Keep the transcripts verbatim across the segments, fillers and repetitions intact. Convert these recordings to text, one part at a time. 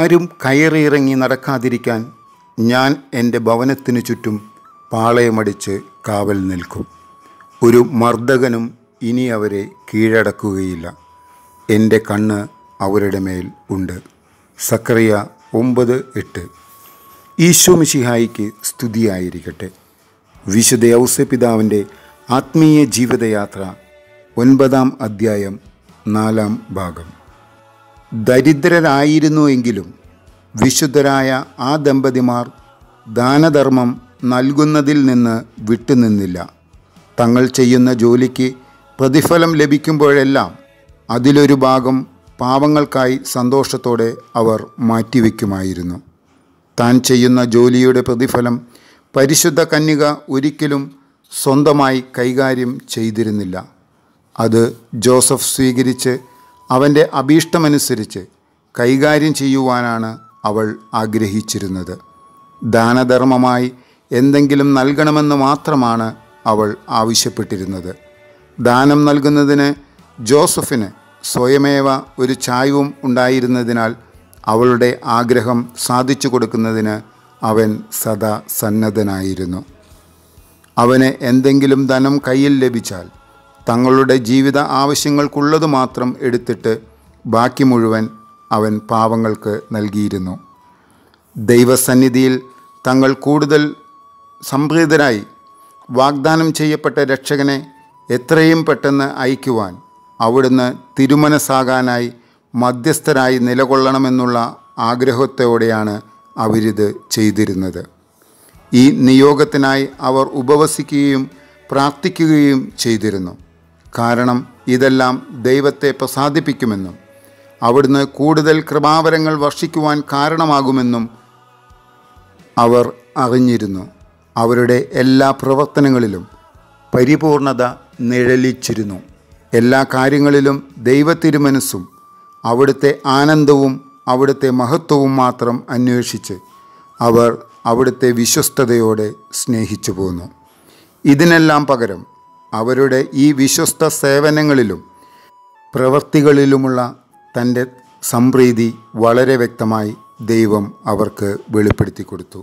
ആരും കയറിയിറങ്ങി നടക്കാതിരിക്കാൻ ഞാൻ എൻ്റെ ഭവനത്തിനു ചുറ്റും പാളയമടിച്ച് കാവൽ നിൽക്കും. ഒരു മർദ്ദകനും ഇനി അവരെ കീഴടക്കുകയില്ല. എൻ്റെ കണ്ണ് അവരുടെ മേൽ ഉണ്ട്. സക്കറിയ ഒമ്പത് എട്ട്. ഈശോ മിശിഹായിക്ക് സ്തുതിയായിരിക്കട്ടെ. വിശുദ്ധ ഔസേപ്പിതാവിൻ്റെ ആത്മീയ ജീവിതയാത്ര ഒൻപതാം അധ്യായം നാലാം ഭാഗം. ദരിദ്രരായിരുന്നുവെങ്കിലും വിശുദ്ധരായ ആ ദമ്പതിമാർ ദാനധർമ്മം നൽകുന്നതിൽ നിന്ന് വിട്ടുനിന്നില്ല. തങ്ങൾ ചെയ്യുന്ന ജോലിക്ക് പ്രതിഫലം ലഭിക്കുമ്പോഴെല്ലാം അതിലൊരു ഭാഗം പാവങ്ങൾക്കായി സന്തോഷത്തോടെ അവർ മാറ്റിവെക്കുമായിരുന്നു. താൻ ചെയ്യുന്ന ജോലിയുടെ പ്രതിഫലം പരിശുദ്ധ കന്യക ഒരിക്കലും സ്വന്തമായി കൈകാര്യം ചെയ്തിരുന്നില്ല. അത് ജോസഫ് സ്വീകരിച്ച് അവൻ്റെ അഭീഷ്ടമനുസരിച്ച് കൈകാര്യം ചെയ്യുവാനാണ് അവൾ ആഗ്രഹിച്ചിരുന്നത്. ദാനധർമ്മമായി എന്തെങ്കിലും നൽകണമെന്ന് മാത്രമാണ് അവൾ ആവശ്യപ്പെട്ടിരുന്നത്. ദാനം നൽകുന്നതിന് ജോസഫിന് സ്വയമേവ ഒരു ചായവും ഉണ്ടായിരുന്നതിനാൽ അവളുടെ ആഗ്രഹം സാധിച്ചു കൊടുക്കുന്നതിന് അവൻ സദാ സന്നദ്ധനായിരുന്നു. അവന് എന്തെങ്കിലും ധനം കയ്യിൽ ലഭിച്ചാൽ തങ്ങളുടെ ജീവിത ആവശ്യങ്ങൾക്കുള്ളത് മാത്രം എടുത്തിട്ട് ബാക്കി മുഴുവൻ അവൻ പാവങ്ങൾക്ക് നൽകിയിരുന്നു. ദൈവസന്നിധിയിൽ തങ്ങൾ കൂടുതൽ സംപ്രീതരായി വാഗ്ദാനം ചെയ്യപ്പെട്ട രക്ഷകനെ എത്രയും പെട്ടെന്ന് അയക്കുവാൻ അവിടുന്ന് തിരുമനസ്സാകാനായി മധ്യസ്ഥരായി നിലകൊള്ളണമെന്നുള്ള ആഗ്രഹത്തോടെയാണ് അവരിത് ചെയ്തിരുന്നത്. ഈ നിയോഗത്തിനായി അവർ ഉപവസിക്കുകയും പ്രാർത്ഥിക്കുകയും ചെയ്തിരുന്നു. കാരണം ഇതെല്ലാം ദൈവത്തെ പ്രസാദിപ്പിക്കുമെന്നും അവിടുന്ന് കൂടുതൽ കൃപാവരങ്ങൾ വർഷിക്കുവാൻ കാരണമാകുമെന്നും അവർ അറിഞ്ഞിരുന്നു. അവരുടെ എല്ലാ പ്രവർത്തനങ്ങളിലും പരിപൂർണത നിഴലിച്ചിരുന്നു. എല്ലാ കാര്യങ്ങളിലും ദൈവത്തിരുമനസ്സും അവിടുത്തെ ആനന്ദവും അവിടുത്തെ മഹത്വവും മാത്രം അന്വേഷിച്ച് അവർ അവിടുത്തെ വിശ്വസ്തയോടെ സ്നേഹിച്ചു പോന്നു. ഇതിനെല്ലാം പകരം അവരുടെ ഈ വിശ്വസ്ത സേവനങ്ങളിലും പ്രവൃത്തികളിലുമുള്ള തൻ്റെ സംപ്രീതി വളരെ വ്യക്തമായി ദൈവം അവർക്ക് വെളിപ്പെടുത്തി കൊടുത്തു.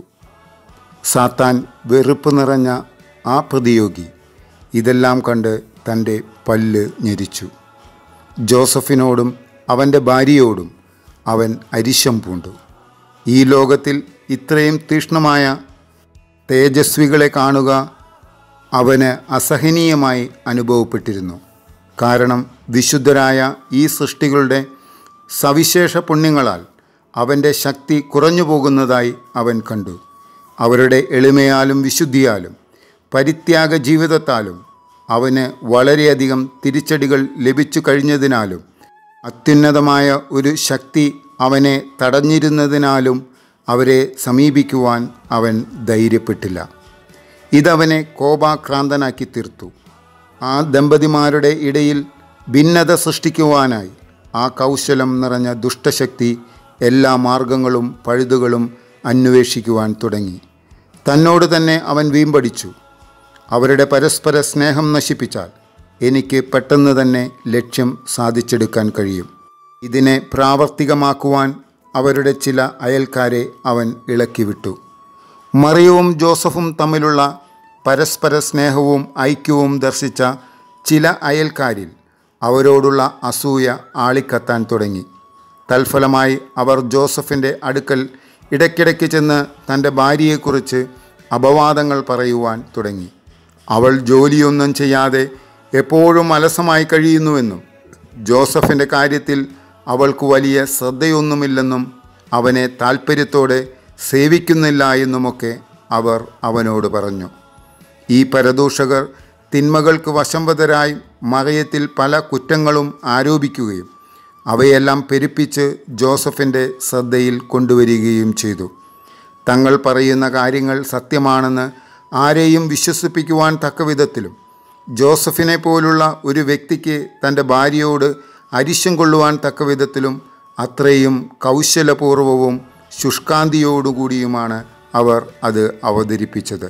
സാത്താൻ വെറുപ്പ് നിറഞ്ഞ ആ പ്രതിയോഗി ഇതെല്ലാം കണ്ട് തൻ്റെ പല്ല് ഞെരിച്ചു. ജോസഫിനോടും അവൻ്റെ ഭാര്യയോടും അവൻ അരിശം പൂണ്ടു. ഈ ലോകത്തിൽ ഇത്രയും തീക്ഷ്ണമായ തേജസ്വികളെ കാണുക അവന് അസഹനീയമായി അനുഭവപ്പെട്ടിരുന്നു. കാരണം വിശുദ്ധരായ ഈ സൃഷ്ടികളുടെ സവിശേഷ പുണ്യങ്ങളാൽ അവൻ്റെ ശക്തി കുറഞ്ഞു പോകുന്നതായി അവൻ കണ്ടു. അവരുടെ എളിമയാലും വിശുദ്ധിയാലും പരിത്യാഗ ജീവിതത്താലും അവന് വളരെയധികം തിരിച്ചടികൾ ലഭിച്ചു കഴിഞ്ഞതിനാലും അത്യുന്നതമായ ഒരു ശക്തി അവനെ തടഞ്ഞിരുന്നതിനാലും അവരെ സമീപിക്കുവാൻ അവൻ ധൈര്യപ്പെട്ടില്ല. ഇതവനെ കോപാക്രാന്തനാക്കി തീർത്തു. ആ ദമ്പതിമാരുടെ ഇടയിൽ ഭിന്നത സൃഷ്ടിക്കുവാനായി ആ കൗശലം നിറഞ്ഞ ദുഷ്ടശക്തി എല്ലാ മാർഗങ്ങളും പഴുതുകളും അന്വേഷിക്കുവാൻ തുടങ്ങി. തന്നോട് തന്നെ അവൻ വീമ്പടിച്ചു, അവരുടെ പരസ്പര സ്നേഹം നശിപ്പിച്ചാൽ എനിക്ക് പെട്ടെന്ന് തന്നെ ലക്ഷ്യം സാധിച്ചെടുക്കാൻ കഴിയും. ഇതിനെ പ്രാവർത്തികമാക്കുവാൻ അവരുടെ ചില അയൽക്കാരെ അവൻ ഇളക്കിവിട്ടു. മറിയവും ജോസഫും തമ്മിലുള്ള പരസ്പര സ്നേഹവും ഐക്യവും ദർശിച്ച ചില അയൽക്കാരിൽ അവരോടുള്ള അസൂയ ആളിക്കത്താൻ തുടങ്ങി. തൽഫലമായി അവർ ജോസഫിൻ്റെ അടുക്കൽ ഇടയ്ക്കിടയ്ക്ക് ചെന്ന് തൻ്റെ ഭാര്യയെക്കുറിച്ച് അപവാദങ്ങൾ പറയുവാൻ തുടങ്ങി. അവൾ ജോലിയൊന്നും ചെയ്യാതെ എപ്പോഴും അലസമായി കഴിയുന്നുവെന്നും ജോസഫിൻ്റെ കാര്യത്തിൽ അവൾക്ക് വലിയ ശ്രദ്ധയൊന്നുമില്ലെന്നും അവനെ താൽപ്പര്യത്തോടെ സേവിക്കുന്നില്ല എന്നുമൊക്കെ അവർ അവനോട് പറഞ്ഞു. ഈ പരദൂഷകർ തിന്മകൾക്ക് വശംവദരായി മറിയത്തിൽ പല കുറ്റങ്ങളും ആരോപിക്കുകയും അവയെല്ലാം പെരുപ്പിച്ച് ജോസഫിൻ്റെ ശ്രദ്ധയിൽ കൊണ്ടുവരികയും ചെയ്തു. തങ്ങൾ പറയുന്ന കാര്യങ്ങൾ സത്യമാണെന്ന് ആരെയും വിശ്വസിപ്പിക്കുവാൻ തക്കവിധത്തിലും ജോസഫിനെ പോലുള്ള ഒരു വ്യക്തിക്ക് തൻ്റെ ഭാര്യയോട് അരിശം കൊള്ളുവാൻ തക്കവിധത്തിലും അത്രയും കൗശലപൂർവവും ശുഷ്കാന്തിയോടുകൂടിയുമാണ് അവർ അത് അവതരിപ്പിച്ചത്.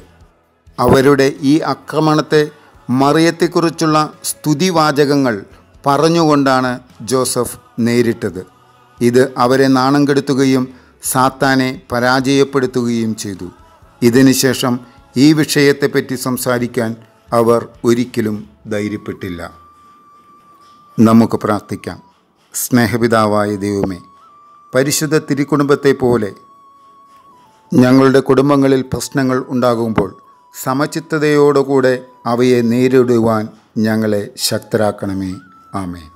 അവരുടെ ഈ ആക്രമണത്തെ മറിയത്തെക്കുറിച്ചുള്ള സ്തുതിവാചകങ്ങൾ പറഞ്ഞുകൊണ്ടാണ് ജോസഫ് നേരിട്ടത്. ഇത് അവരെ നാണം കെടുത്തുകയും സാത്താനെ പരാജയപ്പെടുത്തുകയും ചെയ്തു. ഇതിനുശേഷം ഈ വിഷയത്തെപ്പറ്റി സംസാരിക്കാൻ അവർ ഒരിക്കലും ധൈര്യപ്പെട്ടില്ല. നമുക്ക് പ്രാർത്ഥിക്കാം. സ്നേഹപിതാവായ ദൈവമേ, പരിശുദ്ധ തിരുക്കുടുംബത്തെ പോലെ ഞങ്ങളുടെ കുടുംബങ്ങളിൽ പ്രശ്നങ്ങൾ ഉണ്ടാകുമ്പോൾ സമചിത്തതയോടുകൂടെ അവയെ നേരിടുവാൻ ഞങ്ങളെ ശക്തരാക്കണമേ. ആമേൻ.